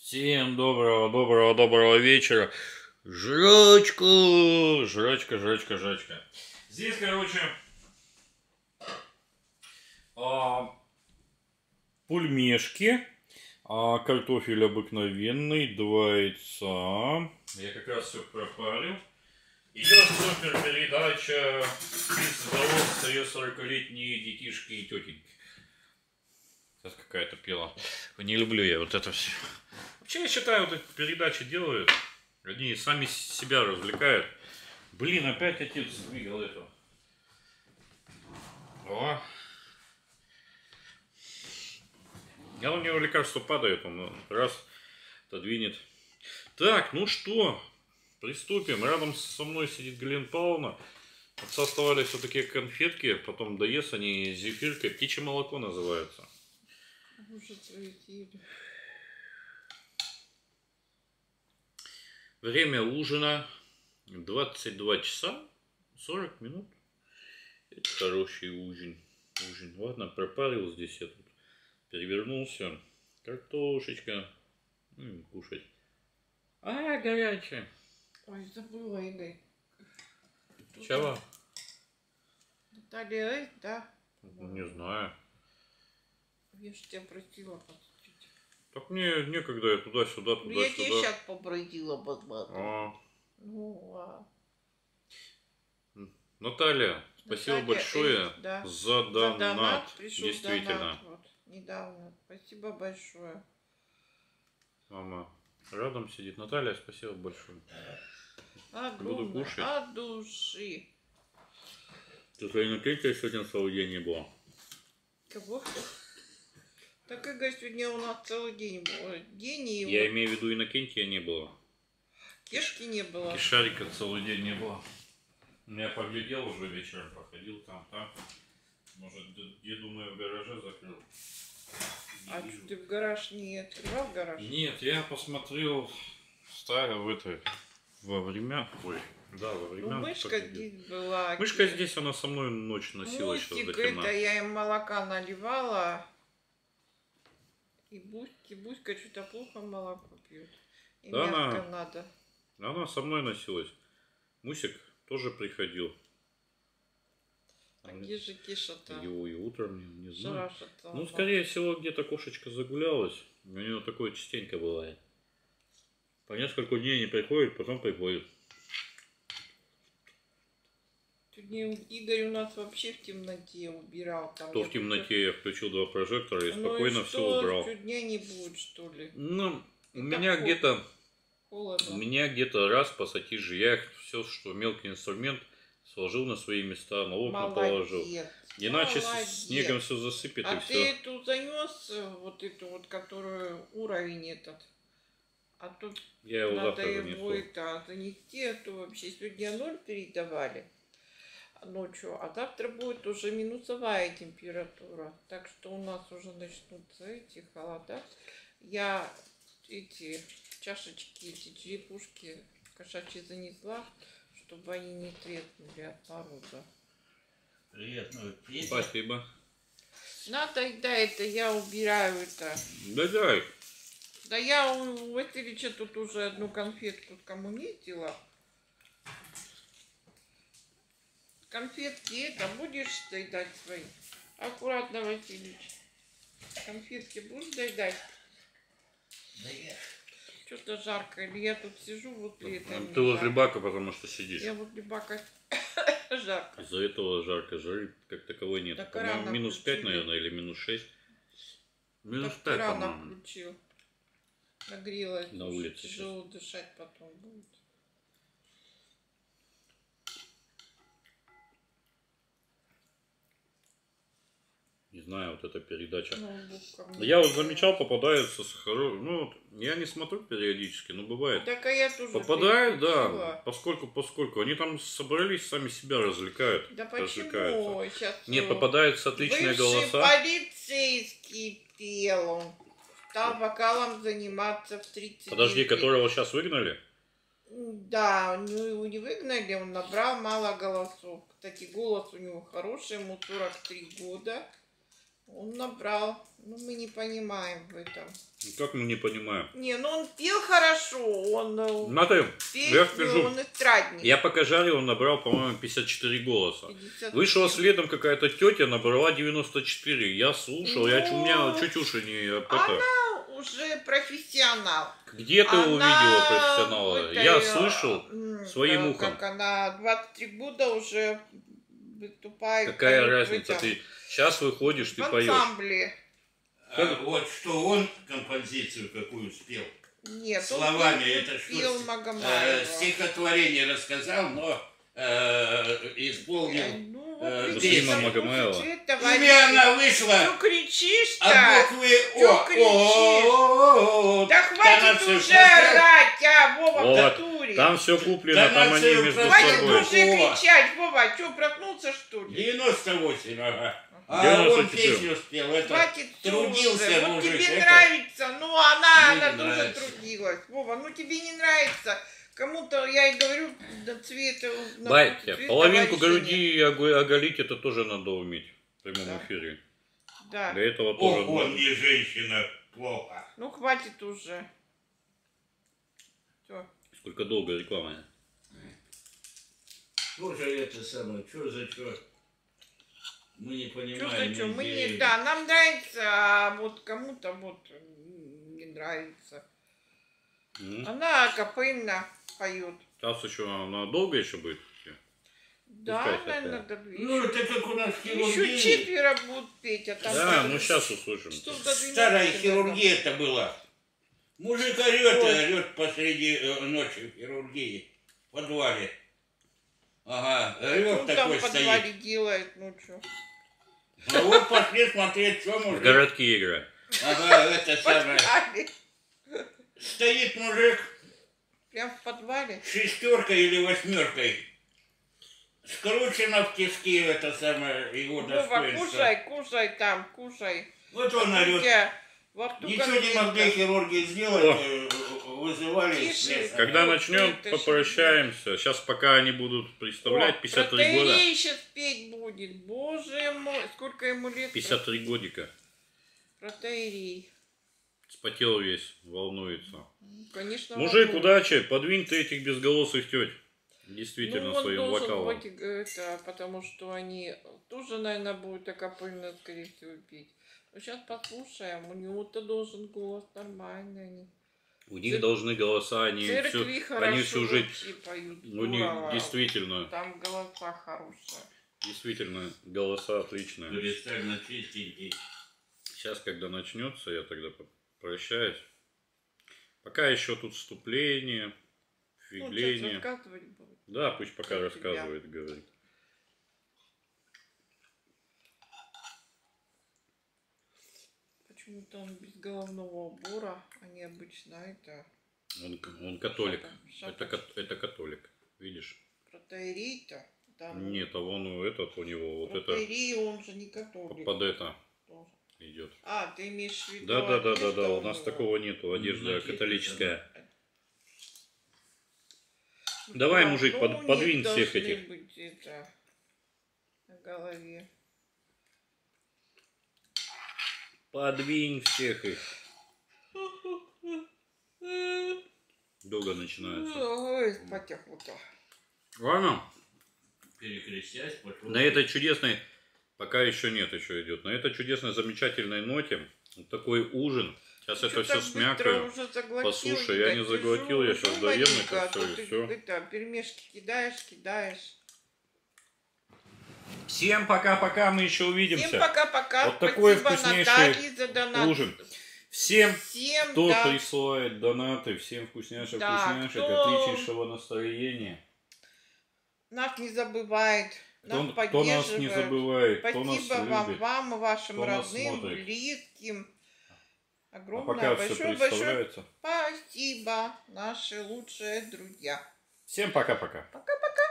Всем доброго вечера. Жрачка. Здесь, короче, пульмешки, картофель обыкновенный, 2 яйца. Я как раз все пропарил. Идет супер передача из здоровья 40-летние детишки и тетеньки. Сейчас какая-то пела. Не люблю я вот это все. Вообще, я считаю, вот эти передачи делают, они сами себя развлекают. Блин, опять отец двигал это. О. А у него лекарство падает, он раз отодвинет. Так, ну что, приступим. Рядом со мной сидит Галина Павловна. Отца оставались вот такие конфетки, потом доест они зефиркой. Птичье молоко называется. Время ужина 22 часа 40 минут. Это хороший ужин. Ладно, пропарил здесь я тут. Перевернулся. Картошечка. Кушать. Горячая. Ой, забыла, Игорь. Чего? Наталья, да? Не знаю. Я же тебя просила посмотреть. Так мне некогда, я туда-сюда, туда-сюда. Я тебя сейчас попросила посмотреть. Наталья, спасибо большое за донат. Пришел действительно. Донат, вот, недавно. Спасибо большое. Мама рядом сидит. Наталья, спасибо большое. Буду кушать. От души. Тут Иннокентия сегодня целый день не было. Кого? Так, Игорь, сегодня у нас целый день был. Я имею в виду, Иннокентия не было. Кешки не было. Кишарика целый день не было. Я поглядел уже вечером, походил там. Может, деду мою в гараже закрыл. А что, ты в гараж не открывал гараж? Нет, я посмотрел во время. Ну, мышка здесь была. Мышка здесь, она со мной ночь носилась. Мустик, это я им молока наливала. И Буська что-то плохо молоко пьет. И да, мягко надо. Она со мной носилась. Мусик тоже приходил. А где же Киша-то? Его и утром, не знаю. Ну, скорее всего, где-то кошечка загулялась. У нее такое частенько бывает. По несколько дней не приходит, потом приходит. Сегодня Игорь у нас вообще в темноте убирал. Там в темноте я включил 2 прожектора и спокойно все убрал. Дня не будет, что ли? Ну, у меня где-то раз пассатижи. Я все, что мелкий инструмент, сложил на свои места, на окна положил. Иначе снегом все засыпет и все. А ты эту занес, вот эту вот, которую уровень этот? А тут я его надо завтра его это занести, а то вообще сегодня 0 передавали ночью, а завтра будет уже минусовая температура. Так что у нас уже начнутся эти холода. Я эти чашечки, эти черепушки кошачьи занесла, чтобы они не треснули от мороза. Приятного аппетита. Спасибо. Надо, да, это я убираю это. Да. Да я у Васильевича тут уже одну конфетку скоммунистила. Конфетки это будешь доедать свои? Аккуратно, Васильевич. Конфетки будешь доедать? Да я. Что-то жарко. Или я тут сижу возле этого. Ты возле бака, потому что сидишь. Я возле бака. Жарко. Из-за этого жарко. Жары как таковой нет. По-моему, минус 5, наверное, или минус 6. Минус 5, по-моему. Включил. Нагрелась. На улице. Тяжело дышать потом будет. Не знаю, вот эта передача. Я вот замечал, попадаются ну, я не смотрю периодически, но бывает. Так, а я тоже попадают, да, поскольку они там собрались, сами себя развлекают. Да почему? Сейчас нет, попадаются отличные голоса. Полицейский пел, он стал вокалом заниматься в 30. Подожди, которого сейчас выгнали? Да, его не выгнали, он набрал мало голосов. Кстати, голос у него хороший, ему 43 года. Он набрал. Ну, мы не понимаем в этом. Как мы не понимаем? Не, ну он пел хорошо. Он Смотри, я песню, скажу, он эстрадник. я пока жарил, он набрал, по-моему, 54 голоса. 50. Вышла следом какая-то тетя, набрала 94. Я слушал, у меня чуть уши не... Она уже профессионал. Где ты увидела профессионала? Я слышал своим да, ухом. Как она 23 года уже выступает. Какая поет в разница? этом, Ты сейчас выходишь, ты в поешь. ансамбле. Вот что он композицию какую спел. Нет, Словами он это что? пел Магомаева. Стихотворение рассказал, но исполнил. Ну, Муслима видите, Магомаева. слушайте, это Или она вышла Ну кричишь-то? от буквы Чё О. Да хватит Тонацию уже смотрел? орать, Вова, в Вот, натуре. там все куплено, там они Тонацию между Хватит собой. уже кричать, Вова, что, проснулся, что ли? 98, ага. А 94. он песню спел. Это Хватит трудился уже. Вот мужик. тебе это- нравится, ну она Мне не тоже нравится. трудилась. Вова, ну тебе не нравится. Кому-то, я и говорю, до цвета... на Батя, цвет половинку товарища нет. груди оголить это тоже надо уметь в прямом Да. эфире. Да. Для этого тоже Ох, он надо. не женщина, плохо. Ну хватит уже. Все. Сколько долго реклама. Слушай, это самое, что за что? Мы не Что понимаем. за что? Мы не... идеи. Да, нам нравится, а вот кому-то вот не нравится. Она капельно поет. Сейчас еще она долго еще будет? Да, Пускай наверное, такая. до Ну, это как у нас Еще хирургия. четверо будут петь, а там... Да, ну сейчас услышим. Часов до 12, Старая наверное. хирургия это была. Мужик орет, Ой. орет посреди ночи в хирургии. В подвале. Ага, орет Он там такой в подвале стоит. делает, ну что. А вот пошли смотреть, что В мужик. городки играть. Ага, это самое. Подвале. Стоит мужик Прям в подвале. шестеркой или восьмеркой. Скручено в тиски это самое его Вова, достоинство. кушай там, кушай. Вот он У орет. тебя во рту Ничего не конфетка. могли хирурги сделать, вызывали из Тише. леса. Когда Вот начнем, это попрощаемся. Сейчас пока они будут представлять 53 года. Протеерей сейчас петь будет. Боже мой, сколько ему лет? 53 годика. Протеерей. Спотел весь, волнуется. Конечно, Мужик, волнует. удачи, подвинь ты этих безголосых теть. Действительно, Ну, он своим должен вокалом. быть, это, потому что они тоже, наверное, будут акапельно, скорее всего, петь. Но сейчас послушаем, у него-то должен голос нормальный. У них должны голоса, они Церкви всю, хорошо они всю жизнь, вообще поют. у них Здорово. действительно, Там голоса хорошие. действительно голоса отличные. Кристально чистенький. Сейчас, когда начнется, я тогда прощаюсь. Пока еще тут вступление, Ну, сейчас фигление. рассказывать будет. Да, пусть пока Про рассказывает, говорит. Почему-то он без головного убора, а не обычно это... Он католик. Шапка. Это католик. Видишь? Протеерей-то. Там Нет, а вон этот у него вот это протеерей, он же не католик. под это тоже. идет. А, ты имеешь в виду Да, одежда у нас него? такого нету, одежда Значит, католическая. Ну, Давай, да, мужик, ну, под- у них подвинь всех должны этих. быть это, на голове. Подвинь всех их. Долго начинается. Ой, спать охота. Ладно, Перекрестясь, пошел. на этой чудесной, пока еще нет, еще идет, на этой чудесной, замечательной ноте, вот такой ужин. Сейчас Чё это так все быстро смякаю. уже заглотил, Послушай, я не Игорь? заглотил, Ты я же щас уже доем это маленькая, а всё, то и ты всё. Это, пельмешки кидаешь. Всем пока-пока, мы еще Всем увидимся. пока-пока. Вот такой Спасибо вкуснейший Наталье за донат. Ужин. Всем, Всем, кто да. присылает донаты, всем вкусняшек, Да, вкусняшек, кто- отличнейшего настроения. Нас не забывает. Нас Кто нас не поддерживает. забывает, кто нас Спасибо вам, любит. вам, вашим кто нас родным, смотрит. близким. А Огромное, пока все большое представляется. спасибо, наши лучшие друзья. Всем пока-пока. Пока-пока.